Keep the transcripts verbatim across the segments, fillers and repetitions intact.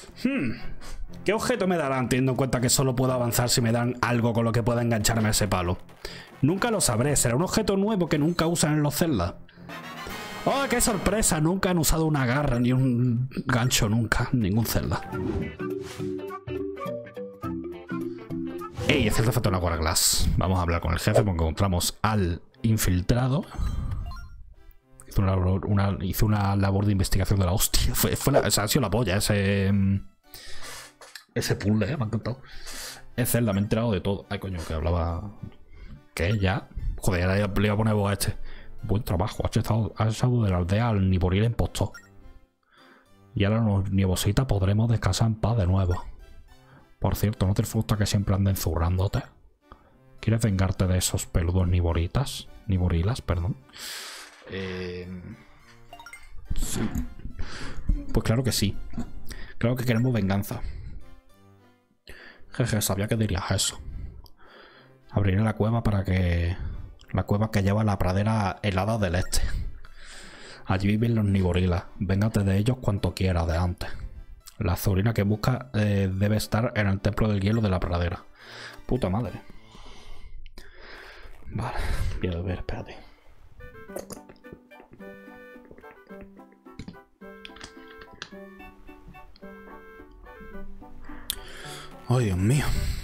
Hmm. ¿Qué objeto me darán teniendo en cuenta que solo puedo avanzar si me dan algo con lo que pueda engancharme a ese palo? Nunca lo sabré. ¿Será un objeto nuevo que nunca usan en los Zelda? ¡Oh, qué sorpresa! Nunca han usado una garra ni un gancho nunca. Ningún Zelda. ¡Ey! El Zelda falta una Hourglass. Vamos a hablar con el jefe porque encontramos al infiltrado. Hizo una, una, hizo una labor de investigación de la hostia. Fue, fue la, o sea, ha sido la polla ese... Ese puzzle, ¿eh? Me ha encantado. Es Zelda, me he enterado de todo. Ay, coño, que hablaba... ¿Qué? ¿Ya? Joder, ahora le iba a poner voz a este. Buen trabajo, has estado, has estado de la aldea al Niboril en posto. Y ahora los nievositas podremos descansar en paz de nuevo. Por cierto, ¿no te gusta que siempre anden zurrándote? ¿Quieres vengarte de esos peludos niboritas? Niborilas, perdón. Eh... Sí. Pues claro que sí. Claro que queremos venganza. Jeje, sabía que dirías eso. Abriré la cueva para que... La cueva que lleva a la pradera helada del este. Allí viven los niborilas. Véngate de ellos cuanto quieras de antes. La azurina que busca eh, debe estar en el templo del hielo de la pradera. Puta madre. Vale, voy a ver, espérate. Ay, Dios mío.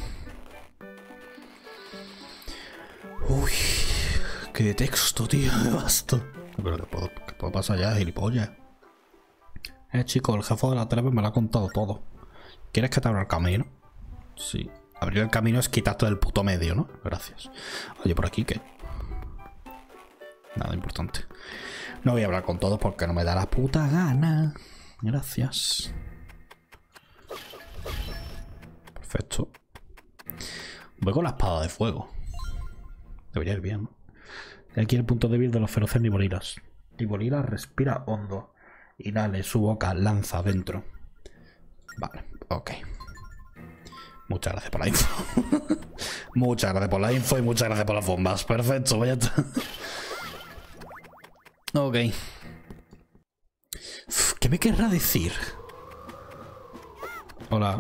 Uy, qué texto, tío, me basta. Pero que puedo, que puedo pasar ya, gilipollas. Eh, chico, el jefe de la treve me lo ha contado todo. ¿Quieres que te abra el camino? Sí. Abrir el camino es quitarte del puto medio, ¿no? Gracias. Oye, ¿por aquí qué? Nada importante. No voy a hablar con todos porque no me da la puta gana. Gracias. Perfecto. Voy con la espada de fuego. Debería ir bien, ¿no? Aquí el punto débil de los feroces niborilas. Niborila respira hondo. Inhale su boca, lanza adentro. Vale, ok. Muchas gracias por la info. Muchas gracias por la info y muchas gracias por las bombas. Perfecto, vaya. Ok. Uf, ¿qué me querrá decir? Hola.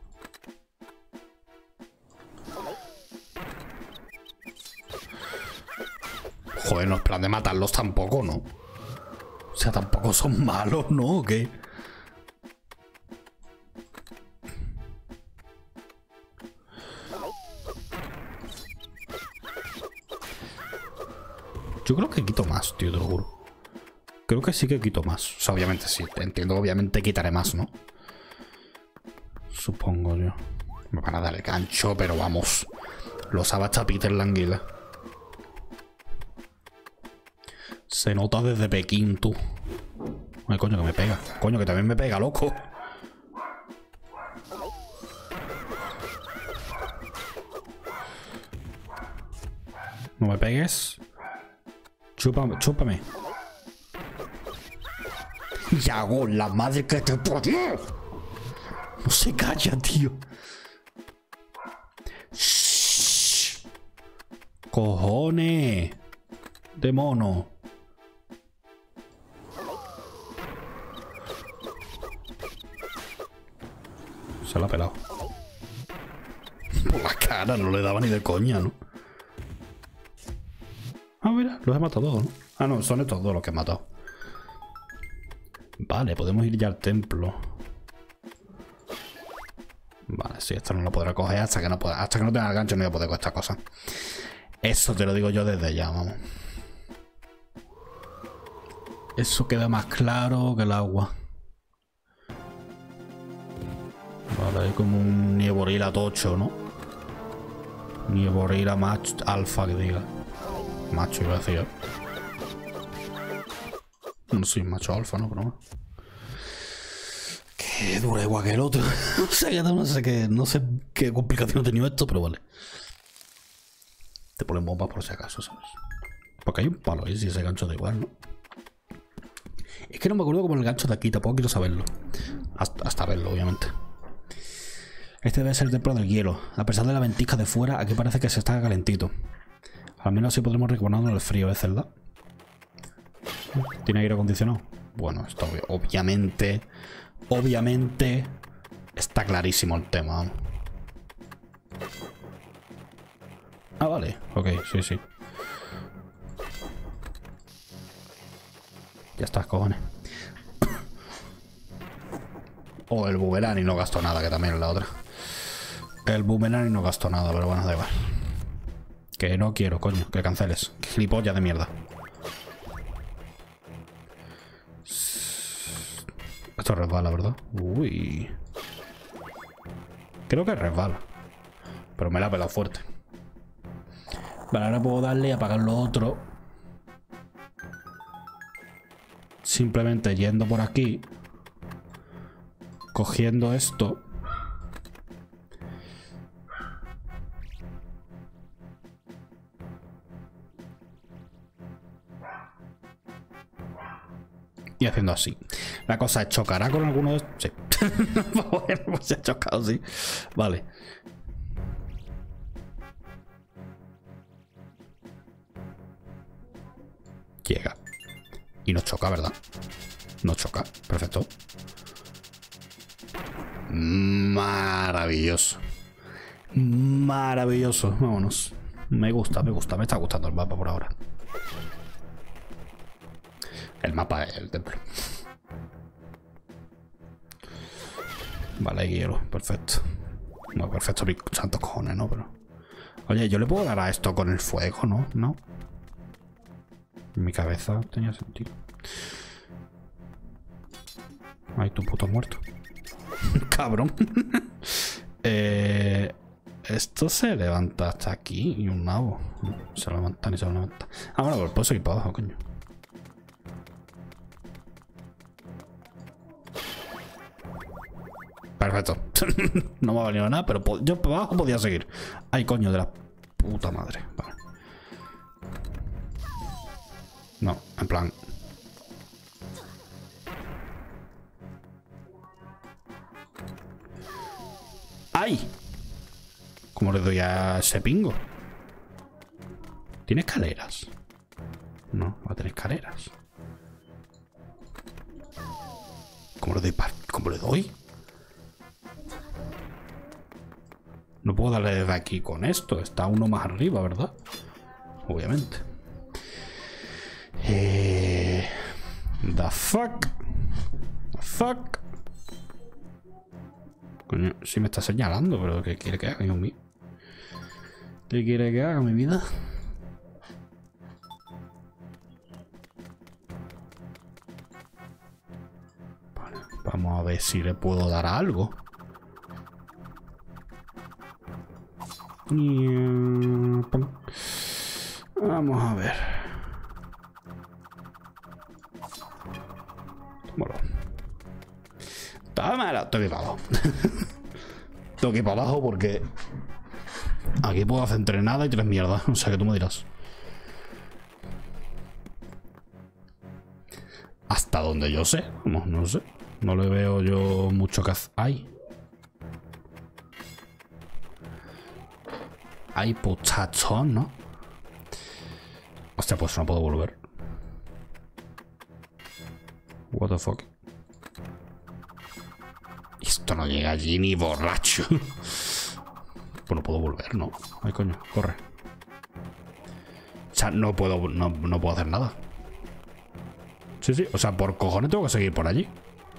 Joder, no es plan de matarlos tampoco, ¿no? O sea, tampoco son malos, ¿no? ¿O qué? Yo creo que quito más, tío, te lo juro. Creo que sí que quito más. O sea, obviamente sí. Entiendo, obviamente quitaré más, ¿no? Supongo yo. Me van a dar el gancho, pero vamos. Lo sabe hasta Peter la anguila. Se nota desde Pekín, tú. Ay, coño, que me pega. Coño, que también me pega, loco. No me pegues. Chúpame, chúpame. Y hago la madre que te parió. No se calla, tío. Shh. Cojones. De mono. Se la ha pelado. Por la cara, no le daba ni de coña, ¿no? Ah, mira, los he matado todos, ¿no? Ah, no, son estos dos los que he matado. Vale, podemos ir ya al templo. Vale, sí, esto no lo podré coger hasta que no pueda, hasta que no tenga el gancho no voy a poder con esta cosa. Eso te lo digo yo desde ya, vamos. Eso queda más claro que el agua. Vale, hay como un Nieborila tocho, ¿no? Nieborila macho alfa, que diga. Macho, iba a decir. No soy macho alfa, ¿no? Pero bueno. Qué dura igual que el otro. No sé qué, no sé qué, no sé qué complicación ha tenido esto, pero vale. Te ponen bombas por si acaso, ¿sabes? Porque hay un palo ahí, si ese gancho da igual, ¿no? Es que no me acuerdo como el gancho de aquí, tampoco quiero saberlo. Hasta, hasta verlo, obviamente. Este debe ser el templo del hielo. A pesar de la ventisca de fuera, aquí parece que se está calentito. Al menos así podremos recuperarnos del frío de Zelda. ¿Tiene aire acondicionado? Bueno, esto obviamente... Obviamente... está clarísimo el tema. Vamos. Ah, vale. Ok, sí, sí. Ya está, cojones. O el boomerang y no gastó nada, que también es la otra. El boomerang y no gastó nada, pero bueno, da igual. Que no quiero, coño, que canceles. Que gilipollas de mierda. Esto resbala, ¿verdad? Uy. Creo que resbala. Pero me la ha pelado fuerte. Vale, ahora puedo darle y apagar lo otro. Simplemente yendo por aquí. Cogiendo esto. Y haciendo así. La cosa es, ¿chocará con alguno de estos? Sí. Bueno, pues se ha chocado, sí. Vale. Llega. Y nos choca, ¿verdad? Nos choca. Perfecto. Maravilloso. Maravilloso. Vámonos. Me gusta, me gusta. Me está gustando el mapa por ahora. El mapa es el templo. Vale, hay hielo. Perfecto. No, perfecto, mis santos cojones, ¿no? Pero... Oye, yo le puedo dar a esto con el fuego, ¿no? No. En mi cabeza tenía sentido. Ay, tu puto muerto. Cabrón. eh, esto se levanta hasta aquí y un nabo. Se levanta ni se levanta. Ah, bueno, pues puedo seguir para abajo, coño. Perfecto. No me ha valido nada, pero yo para abajo podía seguir. Ay, coño, de la puta madre. Vale. No, en plan... ¡Ay! ¿Cómo le doy a ese pingo? ¿Tiene escaleras? No, va a tener escaleras. ¿Cómo le doy? ¿Cómo le doy? No puedo darle desde aquí con esto. Está uno más arriba, ¿verdad? Obviamente. Eh... The fuck. The fuck. Coño, sí me está señalando, pero ¿qué quiere que haga, Dios mío? ¿Qué quiere que haga, mi vida? Vale, vamos a ver si le puedo dar algo. Vamos a ver. Bueno. Tómalo. Tengo que ir para abajo. Tengo que ir para abajo porque aquí puedo hacer entrenada y tres mierdas. O sea que tú me dirás. Hasta donde yo sé. Vamos, no sé. No le veo yo mucho que hacer. ¡Ay! ¡Ay, puchachón!, ¿no? Hostia, pues no puedo volver. What the fuck. Esto no llega allí ni borracho. Pues no puedo volver, ¿no? Ay, coño, corre. O sea, no puedo, no, no puedo hacer nada. Sí, sí, o sea, por cojones tengo que seguir por allí.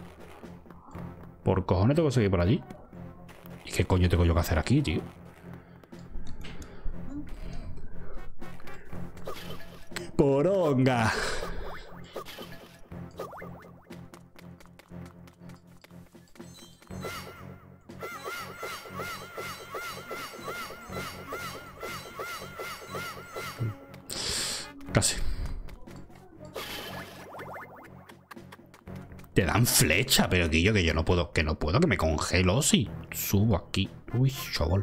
Por cojones tengo que seguir por allí. ¿Y qué coño tengo yo que hacer aquí, tío? Poronga. Casi. Te dan flecha, pero que yo que yo no puedo, que no puedo, que me congelo si subo aquí. Uy, chaval.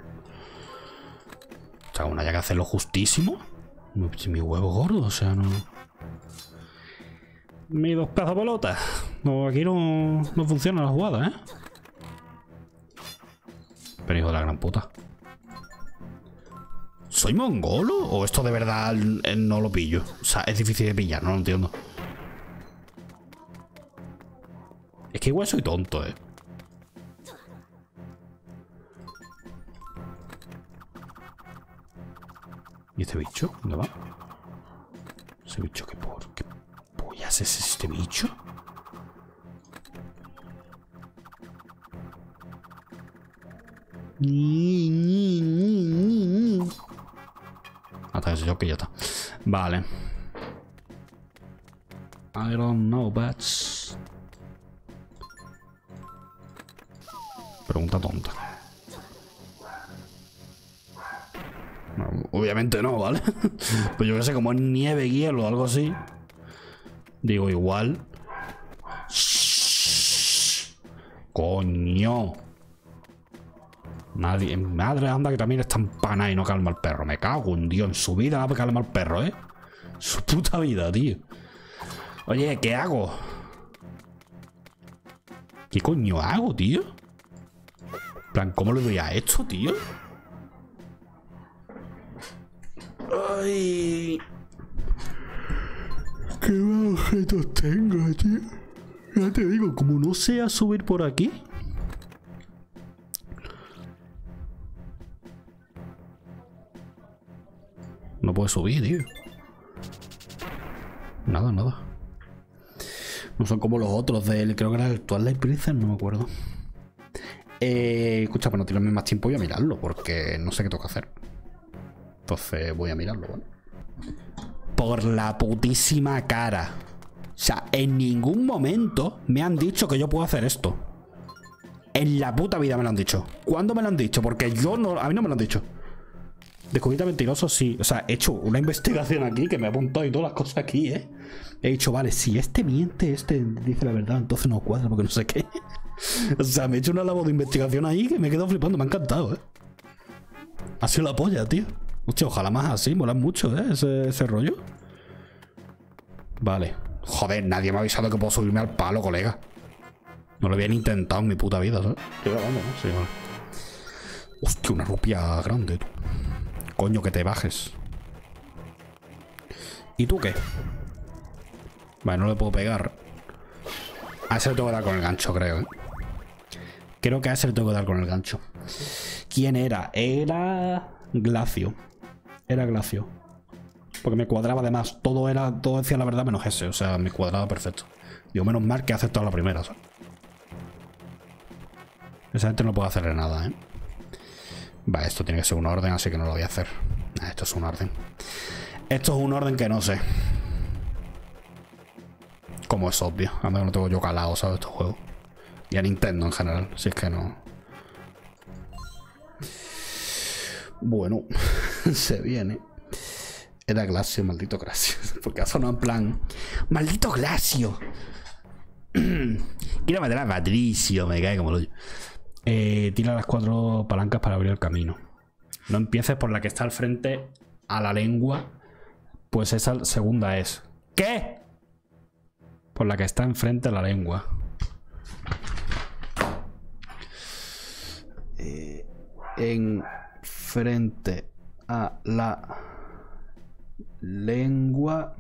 O sea, una ya que hacerlo justísimo. Mi huevo gordo, o sea, no. Mi dos pedazos de pelota. No, aquí no, no funciona la jugada, ¿eh? Pero hijo de la gran puta. ¿Soy mongolo? ¿O esto de verdad no lo pillo? O sea, es difícil de pillar, no lo entiendo. Es que igual soy tonto, ¿eh? ¿Y este bicho? ¿Dónde va? ¿Ese bicho qué por? ¿Qué pollas es este bicho? Hasta ese yo que ya está. Vale. I don't know, but... Pregunta tonta. No, obviamente no, ¿vale? Pues yo que sé, como es nieve, hielo o algo así. Digo, igual. Coño. Nadie. Madre anda que también está empanada y no calma el perro. Me cago en Dios. En su vida calma el perro, ¿eh? Su puta vida, tío. Oye, ¿qué hago? ¿Qué coño hago, tío? En plan, ¿cómo le doy a esto, tío? Ay. ¿Qué objetos tengo, tío? Ya te digo, como no sea subir por aquí. No puedo subir, tío. Nada, nada. No son como los otros del... Creo que era el Twilight Princess, no me acuerdo. Eh, escucha, para no tirarme más tiempo voy a mirarlo, porque no sé qué tengo que hacer. Entonces voy a mirarlo, ¿vale? Por la putísima cara. O sea, en ningún momento me han dicho que yo puedo hacer esto. En la puta vida me lo han dicho. ¿Cuándo me lo han dicho? Porque yo no... A mí no me lo han dicho. Descubrita mentiroso, sí. O sea, he hecho una investigación aquí que me ha apuntado y todas las cosas aquí, ¿eh? He dicho, vale, si este miente, este dice la verdad, entonces no cuadra porque no sé qué. O sea, me he hecho una labor de investigación ahí que me he quedado flipando. Me ha encantado, ¿eh? Ha sido la polla, tío. Hostia, ojalá más así. Mola mucho, ¿eh? Ese, ese rollo. Vale. Joder, nadie me ha avisado que puedo subirme al palo, colega. No lo habían intentado en mi puta vida, ¿sabes? Estoy grabando, ¿no? Sí, vale. Hostia, una rupia grande, tú. Coño, que te bajes. ¿Y tú qué? Vale, no le puedo pegar. A ese le tengo que dar con el gancho, creo, ¿eh? Creo que a ese le tengo que dar con el gancho. ¿Quién era? Era... Glacio. Era Glacio. Porque me cuadraba además. Todo era... Todo decía la verdad menos ese. O sea, me cuadraba perfecto. Digo, menos mal que he aceptado la primera, ¿sabes? Esa gente no puede hacerle nada, ¿eh? Vale, esto tiene que ser un orden, así que no lo voy a hacer. Nah, esto es un orden. Esto es un orden que no sé. Como es obvio. A mí no tengo yo calado, ¿sabes? Estos juegos. Y a Nintendo en general. Si es que no... Bueno. Se viene. Era Glacio, maldito Glacio. Porque ha sonado en plan... ¡Maldito Glacio! Quiero matar a Patricio. Me cae como lo... Eh, tira las cuatro palancas para abrir el camino. No empieces por la que está al frente a la lengua. Pues esa segunda es. ¿Qué? Por la que está enfrente a la lengua. Eh, en frente a la lengua.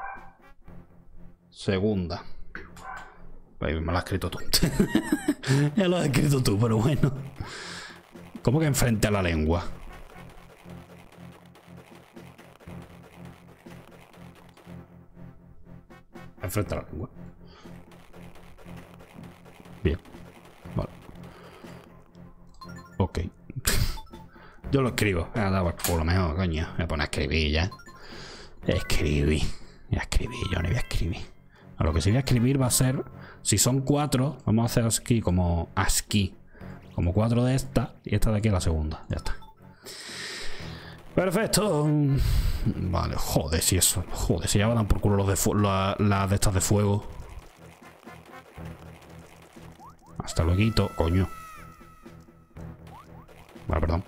Segunda. Me lo has escrito tú. Ya lo has escrito tú, pero bueno. ¿Cómo que enfrente a la lengua? Enfrente a la lengua. Bien. Vale. Ok. Yo lo escribo. Me ha dado por lo mejor, coño. Me pone a escribir ya. Escribí. Ya escribí, yo no voy a escribir. A lo que sí voy a escribir va a ser... Si son cuatro, vamos a hacer aquí como ASCII. Como cuatro de esta. Y esta de aquí es la segunda. Ya está. Perfecto. Vale, joder, si eso. Joder, si ya van por culo los de las la de estas de fuego. Hasta luego, coño. Vale, perdón.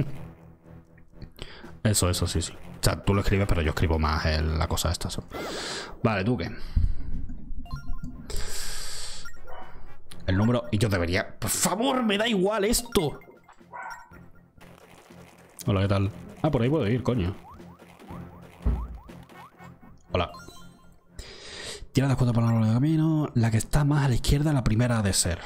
Eso, eso, sí, sí. O sea, tú lo escribes, pero yo escribo más en la cosa esta. Vale, ¿tú qué? El número... Y yo debería... Por favor, me da igual esto. Hola, ¿qué tal? Ah, por ahí puedo ir, coño. Hola. Tira las cuatro palabras de camino. La que está más a la izquierda, la primera ha de ser.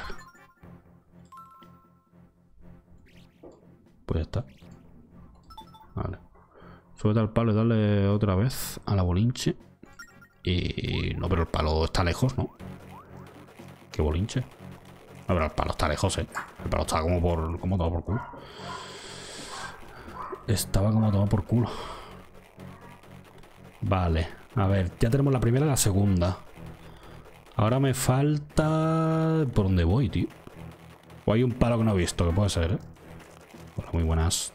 Pues ya está. Vale. Súbete al palo y dale otra vez a la bolinche. Y... no, pero el palo está lejos, ¿no? ¿Qué bolinche? No, pero el palo está lejos, ¿eh? El palo estaba como por... como todo por culo. Estaba como todo por culo. Vale. A ver, ya tenemos la primera y la segunda. Ahora me falta... ¿por dónde voy, tío? O hay un palo que no he visto, que puede ser, ¿eh? Hola, muy buenas.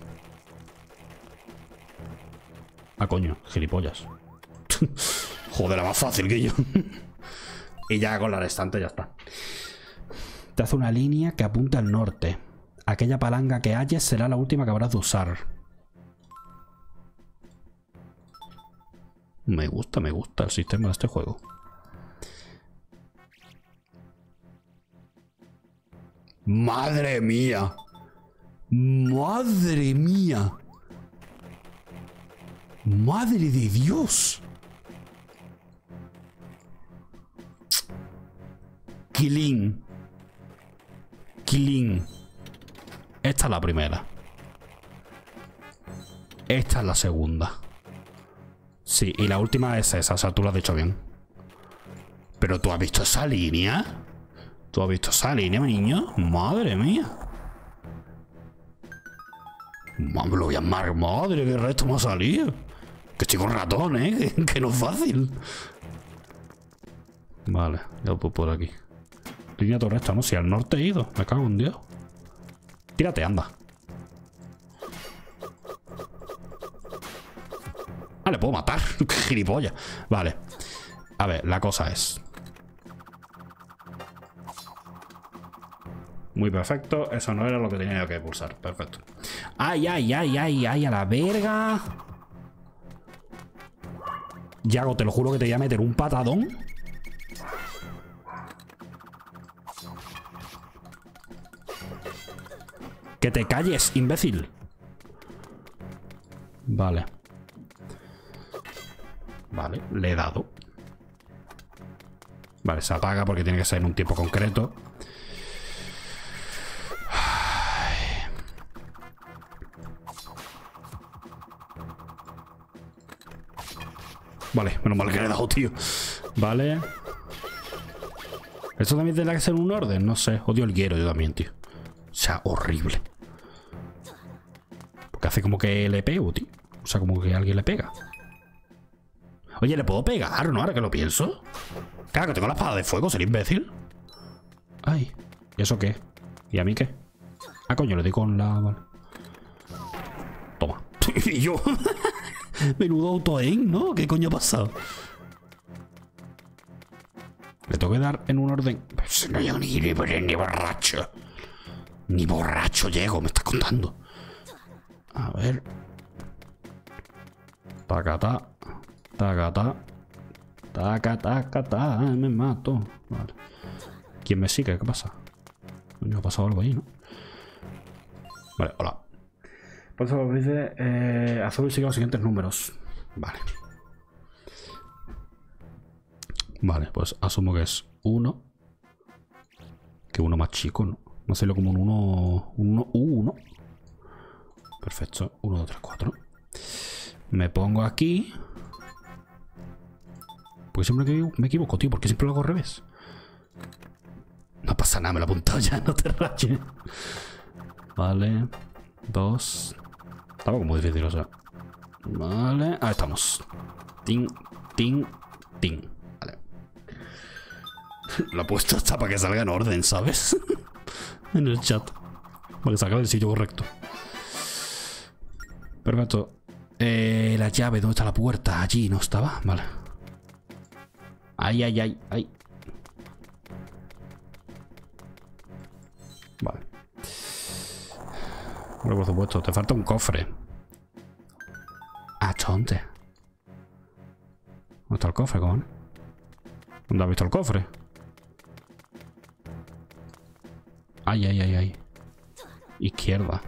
Ah, coño, gilipollas. Joder, era más fácil que yo. Y ya con la restante ya está. Te hace una línea que apunta al norte. Aquella palanca que halles será la última que habrás de usar. Me gusta, me gusta el sistema de este juego. ¡Madre mía! ¡Madre mía! ¡Madre de Dios! Killing. Killing. Esta es la primera. Esta es la segunda. Sí, y la última es esa, o sea, tú lo has dicho bien. Pero tú has visto esa línea. ¿Tú has visto esa línea, mi niño? Madre mía. Me lo voy a llamar, madre, que resto me ha salido. Que estoy con ratón, ¿eh? Que, que no es fácil. Vale, ya lo puedo por aquí. Línea torreta, ¿no? Si al norte he ido. Me cago en Dios. Tírate, anda. Ah, le puedo matar. Qué gilipollas. Vale. A ver, la cosa es... muy perfecto. Eso no era lo que tenía yo que pulsar. Perfecto. Ay, ay, ay, ay, ay, a la verga. Yago, te lo juro que te voy a meter un patadón. Que te calles, imbécil. Vale. Vale, le he dado. Vale, se apaga porque tiene que ser en un tiempo concreto. Vale, menos mal que le he dado, tío. Vale. ¿Esto también tendrá que ser un orden? No sé. Odio el hielo yo también, tío. O sea, horrible. Porque hace como que le pego, tío. O sea, como que alguien le pega. Oye, ¿le puedo pegar, no? Ahora que lo pienso. Claro, que tengo la espada de fuego, ser imbécil. Ay, ¿y eso qué? ¿Y a mí qué? Ah, coño, le di con la... Vale. Toma. Y yo... Menudo auto-aim, ¿no? ¿Qué coño ha pasado? Le tengo que dar en un orden... Pues no llego ni, ni, ni borracho. Ni borracho llego, me estás contando. A ver... Tacata. Tacata. Taca, taca, taca. Me mato. Vale. ¿Quién me sigue? ¿Qué pasa? Coño, ha pasado algo ahí, ¿no? Vale, hola. Por eso dice eh, azul y sigue los siguientes números. Vale. Vale, pues asumo que es uno. Que uno más chico, ¿no? No sé, lo como un uno. Un uno. Perfecto. uno, dos, tres, cuatro. Me pongo aquí. Porque siempre me equivoco, tío. Porque siempre lo hago al revés. No pasa nada, me lo he apuntado ya. No te rayes. Vale. Dos. Estaba como difícil, o sea. Vale. Ahí estamos. Ting, ting, ting. Vale. Lo he puesto hasta para que salga en orden, ¿sabes? En el chat. Para que salga del sitio correcto. Perfecto. Eh, la llave, ¿dónde está la puerta? Allí, ¿no estaba? Vale. Ay, ay, ay, ay. Vale. Bueno, por supuesto, te falta un cofre. Ah, chonte. ¿Dónde está el cofre, cojones? ¿Dónde has visto el cofre? Ay, ay, ay, ay. Izquierda.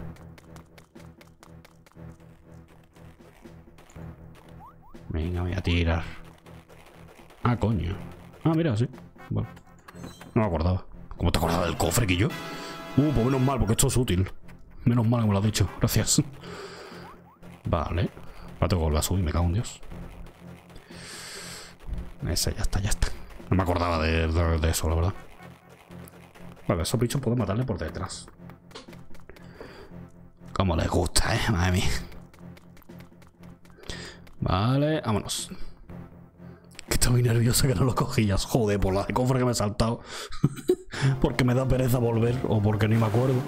Venga, voy a tirar. Ah, coño. Ah, mira, sí. Bueno. No me acordaba. ¿Cómo te acordabas del cofre, que yo? Uh, pues menos mal, porque esto es útil. Menos mal que me lo has dicho. Gracias. Vale. Ahora tengo que volver a subir, me cago en Dios. Ese, ya está, ya está. No me acordaba de, de, de eso, la verdad. Vale, esos bichos puedo matarle por detrás. Como les gusta, eh, madre mía. Vale, vámonos. Que estoy muy nervioso que no lo cogías. Joder, por la de cofre que me he saltado. Porque me da pereza volver o porque ni me acuerdo.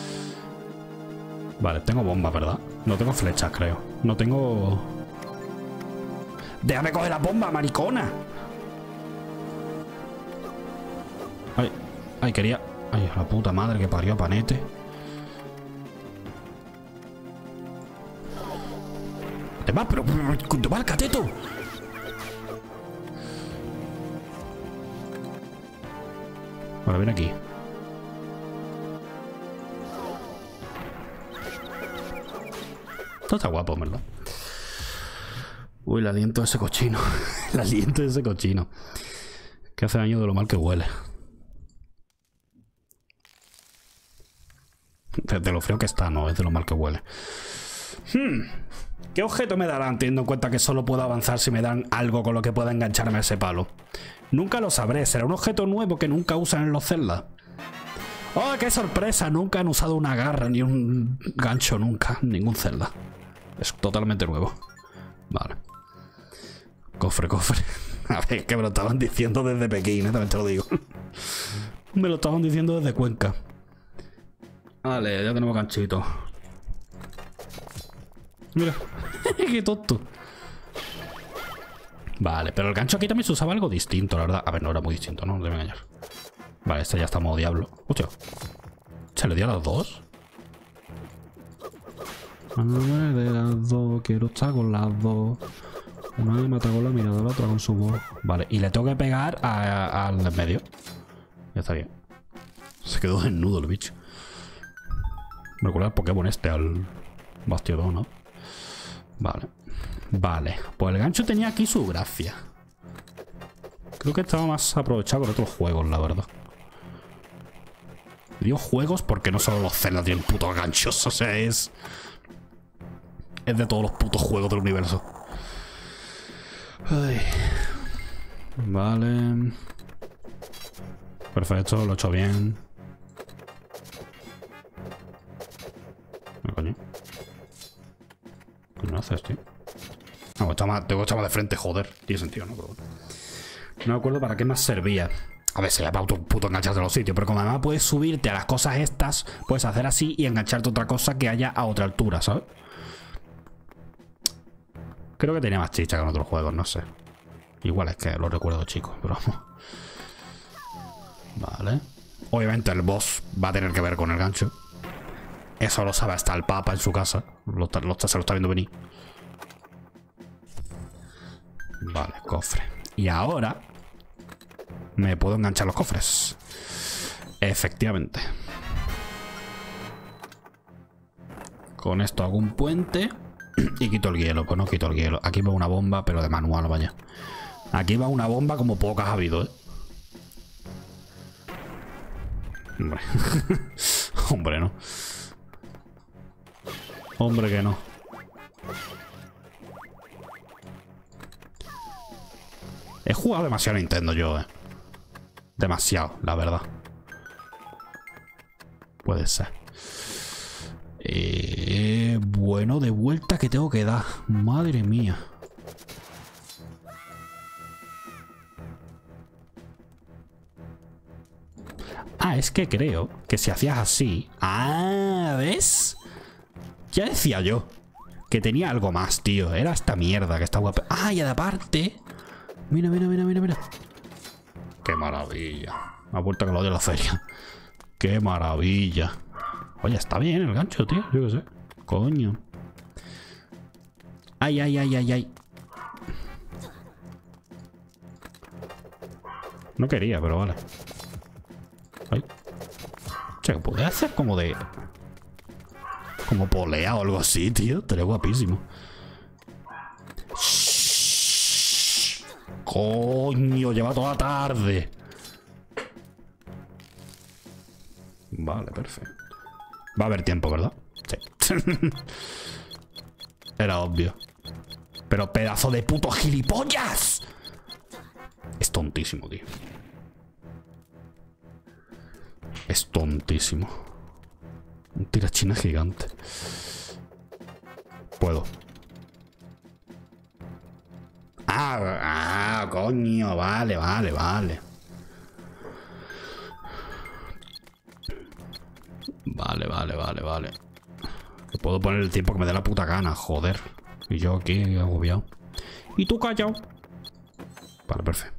Vale, tengo bombas, ¿verdad? No tengo flechas, creo. No tengo... ¡Déjame coger la bomba, maricona! Ay, ay, quería... Ay, la puta madre que parió a Panete. ¿Te vas? Pero... ¿Te vas al cateto? Vale, ven aquí. Esto está guapo, ¿verdad? Uy, el aliento de ese cochino. El aliento de ese cochino. Que hace daño de lo mal que huele. De, de lo frío que está, no, es de lo mal que huele. Hmm. ¿Qué objeto me darán teniendo en cuenta que solo puedo avanzar si me dan algo con lo que pueda engancharme a ese palo? Nunca lo sabré. ¿Será un objeto nuevo que nunca usan en los Zelda? ¡Oh, qué sorpresa! Nunca han usado una garra ni un gancho nunca. Ningún Zelda. Es totalmente nuevo. Vale. Cofre, cofre. A ver, que me lo estaban diciendo desde Pekín, ¿eh? También te lo digo. Me lo estaban diciendo desde Cuenca. Vale, ya tenemos ganchito. Mira. Qué tonto. Vale, pero el gancho aquí también se usaba algo distinto, la verdad. A ver, no era muy distinto, no, no debe engañar. Vale, este ya está en modo diablo. Hostia. ¿Se le dio a las dos? De las dos, quiero estar con las dos. Una me mata con la mirada, la otra con su voz. Vale, y le tengo que pegar al de medio. Ya está bien. Se quedó desnudo el bicho. Me recuerda el Pokémon este, al Bastiodon, ¿no? Vale. Vale. Pues el gancho tenía aquí su gracia. Creo que estaba más aprovechado con otros juegos, la verdad. Digo juegos porque no solo los Zelda tienen putos ganchos. O sea, es... Es de todos los putos juegos del universo. Ay. Vale. Perfecto, lo he hecho bien. ¿Qué coño? ¿Qué no haces, tío? No, tengo que echar más de frente, joder. Tiene sentido, ¿no? Pero bueno. No me acuerdo para qué más servía. A ver, sería para puto engancharte a los sitios. Pero como además puedes subirte a las cosas estas, puedes hacer así y engancharte a otra cosa que haya a otra altura, ¿sabes? Creo que tenía más chicha que en otros juegos, no sé. Igual es que lo recuerdo, chicos, pero vamos. Vale. Obviamente el boss va a tener que ver con el gancho. Eso lo sabe hasta el Papa en su casa. Lo, lo, se lo está viendo venir. Vale, cofre. Y ahora me puedo enganchar los cofres. Efectivamente. Con esto hago un puente y quito el hielo. Pues no quito el hielo. Aquí va una bomba, pero de manual, vaya. Aquí va una bomba como pocas ha habido, ¿eh? Hombre. Hombre, no. Hombre que no. He jugado demasiado a Nintendo yo, eh. Demasiado, la verdad. Puede ser. Eh, bueno, de vuelta que tengo que dar. Madre mía. Ah, es que creo que si hacías así... Ah, ¿ves? Ya decía yo que tenía algo más, tío. Era esta mierda que está guapa. Ah, y aparte... Mira, mira, mira, mira, mira. Qué maravilla. Me ha vuelto que lo de la feria. Qué maravilla. Oye, está bien el gancho, tío. Yo qué sé. Coño. Ay, ay, ay, ay, ay. No quería, pero vale. Ay. Che, ¿puede hacer como de... como polea o algo así, tío? Estaría guapísimo. Shhh. Coño, lleva toda la tarde. Vale, perfecto. Va a haber tiempo, ¿verdad? Sí. Era obvio. Pero pedazo de puto gilipollas. Es tontísimo, tío. Es tontísimo. Un tirachina gigante. Puedo. Ah, ah, coño. Vale, vale, vale. Vale, vale, vale, vale. Que puedo poner el tiempo que me dé la puta gana, joder. Y yo aquí agobiado. Y tú callado. Vale, perfecto.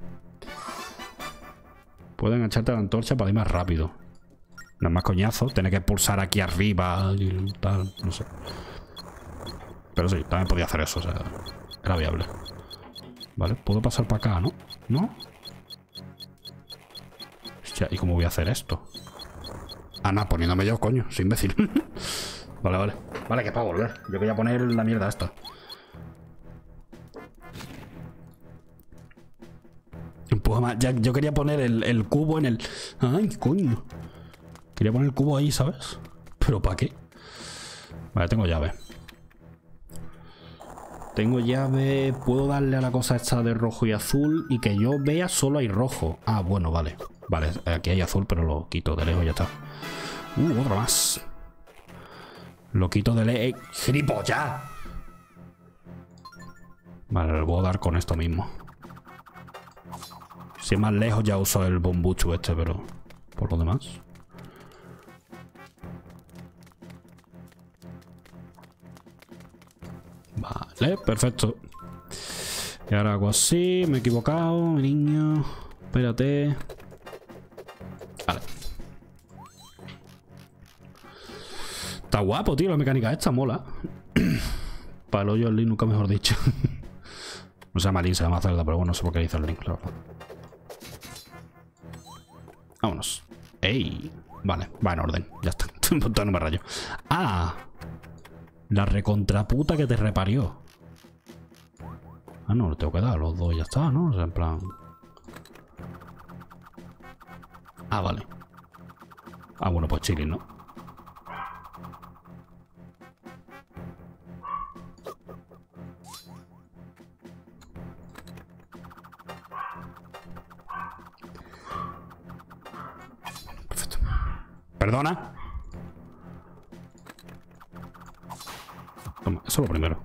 Puedo engancharte a la antorcha para ir más rápido. No es más coñazo. Tener que pulsar aquí arriba y tal. No sé. Pero sí, también podía hacer eso. O sea, era viable. Vale, puedo pasar para acá, ¿no? ¿No? Hostia, ¿y cómo voy a hacer esto? Ah, no, poniéndome yo, coño. Soy imbécil. Vale, vale. Vale, que es para volver. Yo quería poner la mierda esta. Empuja más. Ya, yo quería poner el, el cubo en el... Ay, coño. Quería poner el cubo ahí, ¿sabes? ¿Pero para qué? Vale, tengo llave. Tengo llave. Puedo darle a la cosa esta de rojo y azul. Y que yo vea solo hay rojo. Ah, bueno, vale. Vale, aquí hay azul, pero lo quito de lejos y ya está. Uh, otra más. Lo quito de lejos. ¡Gilipollas! Vale, le puedo dar con esto mismo. Si es más lejos ya uso el bombucho este, pero por lo demás. Vale, perfecto. Y ahora hago así. Me he equivocado, mi niño. Espérate. Vale. Está guapo, tío, la mecánica esta, mola. Para el hoyo el link, nunca mejor dicho. No se llama link, se llama Zelda, pero bueno, no sé por qué dice el link, claro. Vámonos. ¡Ey! Vale, va en orden. Ya está. No me rayo. ¡Ah! La recontraputa que te reparió. Ah, no, le tengo que dar los dos y ya está, ¿no? O sea, en plan... Ah, vale. Ah, bueno, pues chilling, ¿no? Perfecto. ¿Perdona? Toma, eso es lo primero.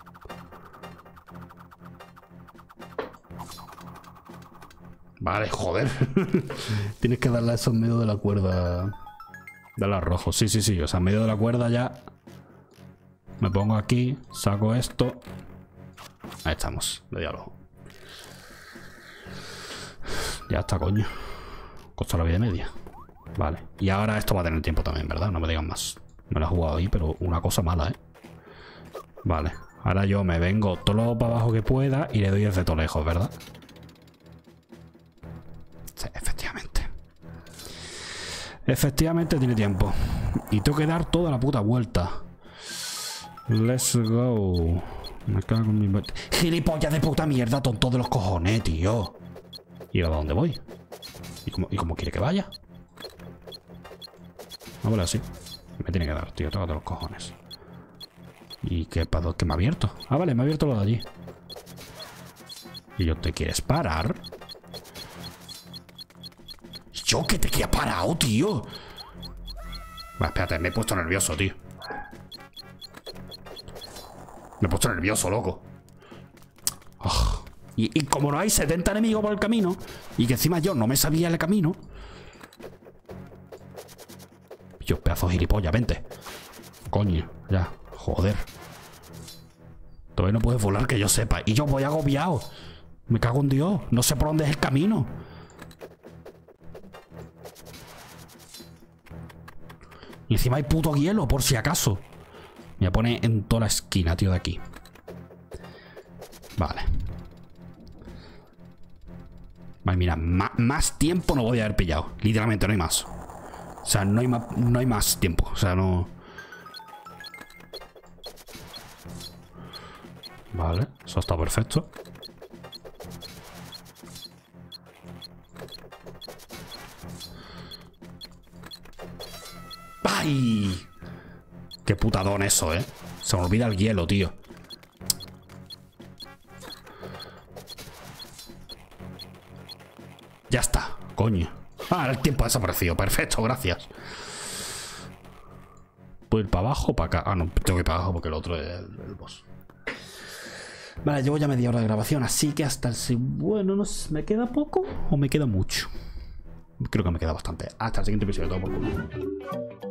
Vale, joder. Tienes que darle a eso en medio de la cuerda. Dale al rojo. Sí, sí, sí. O sea, en medio de la cuerda ya. Me pongo aquí. Saco esto. Ahí estamos. Le doy al ojo. Ya está, coño. Costó la vida media. Vale. Y ahora esto va a tener tiempo también, ¿verdad? No me digan más. Me lo he jugado ahí, pero una cosa mala, ¿eh? Vale. Ahora yo me vengo todo lo para abajo que pueda y le doy desde todo lejos, ¿verdad? Sí, efectivamente. Efectivamente tiene tiempo. Y tengo que dar toda la puta vuelta. Let's go. Me cago en mi... ¡Gilipollas de puta mierda, tonto de los cojones, tío! ¿Y a dónde voy? ¿Y cómo, ¿Y cómo quiere que vaya? No vale así. Me tiene que dar, tío, tócate los cojones. ¿Y qué, qué me ha abierto? Ah, vale, me ha abierto lo de allí. ¿Y yo te quieres parar? ¿Yo que te quería parado, tío? Va, espérate, me he puesto nervioso, tío. Me he puesto nervioso, loco. Oh. Y, y como no hay setenta enemigos por el camino, y que encima yo no me sabía el camino. Yo, pedazo de gilipollas, vente. Coño, ya, joder. Todavía no puedes volar que yo sepa. Y yo voy agobiado. Me cago en Dios. No sé por dónde es el camino. Y encima hay puto hielo, por si acaso. Me voy a poner en toda la esquina, tío, de aquí. Vale. Vale, mira, más, más tiempo no voy a haber pillado. Literalmente, no hay más. O sea, no hay más, no hay más tiempo. O sea, no... Vale, eso está perfecto. ¡Ay! Qué putadón eso, ¿eh? Se me olvida el hielo, tío. Ya está, coño. Ah, el tiempo ha desaparecido. Perfecto, gracias. ¿Puedo ir para abajo o para acá? Ah, no, tengo que ir para abajo porque el otro es el, el boss. Vale, llevo ya media hora de grabación, así que hasta el... Bueno, no sé, ¿me queda poco o me queda mucho? Creo que me queda bastante. Hasta el siguiente episodio, todo por culo.